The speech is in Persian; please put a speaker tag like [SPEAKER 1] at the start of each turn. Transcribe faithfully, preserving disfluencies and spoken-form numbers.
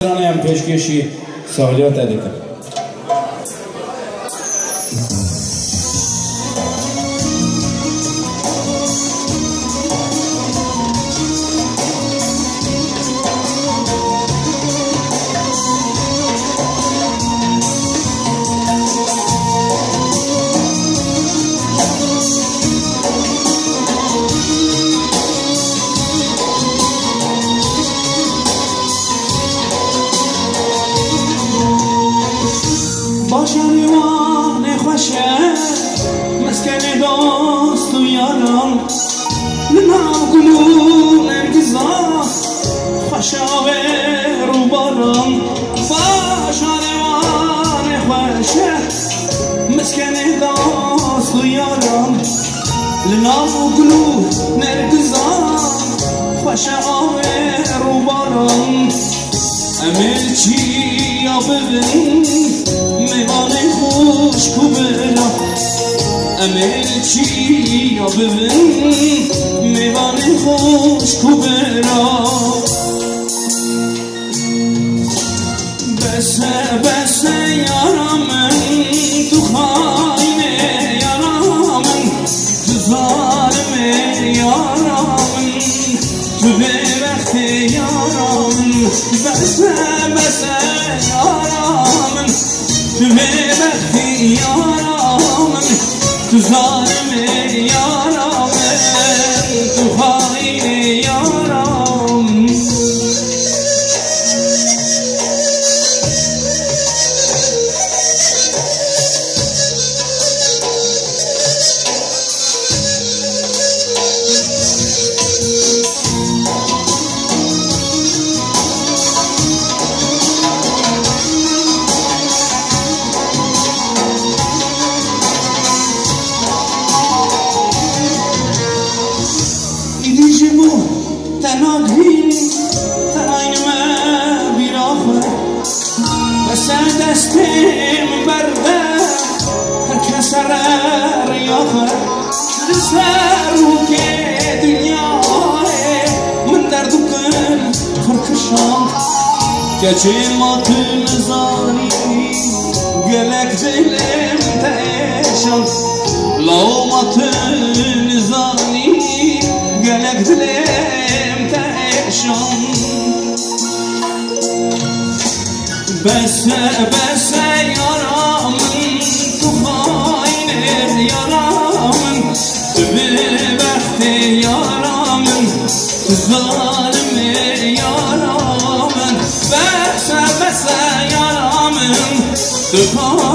[SPEAKER 1] هم پیشکشی سوالیات دیدم.
[SPEAKER 2] باشریوان خوشه مسکن دوست و یاران لنام گلو نرگزا خوشه و رو باران باشریوان خوشه مسکن دوست و یاران لنام گلو نرگزا خوشه و رو باران امل چی یا ببین میوان خوش کو برا امل چی یا ببین میوان خوش کو برا بسه بسه یارم من تو خاینه یارم من تو ظالم یارم من تو ببخت یارم بسه بسه یارم من تو ببختی یارم تو ظالم یارم تو خائن یارم تناغی تناین ما بیراخه بسه دستیم برده هر کس سر ریاخه سر رو که دنیاه من درد و کل فرکشان گچه ما تو نزانی گلک دلم تایشان لو ما تو نزانی گلک دلم تایشان بسه بسه یارم تو خاینه یارم تو ببخت یارم تو ظالم یارم بسه بسه یارم تو